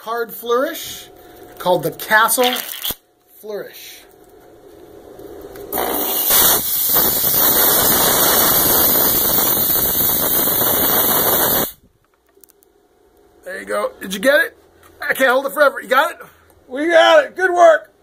card flourish called the Castle Flourish. There you go. Did you get it? I can't hold it forever. You got it? We got it. Good work.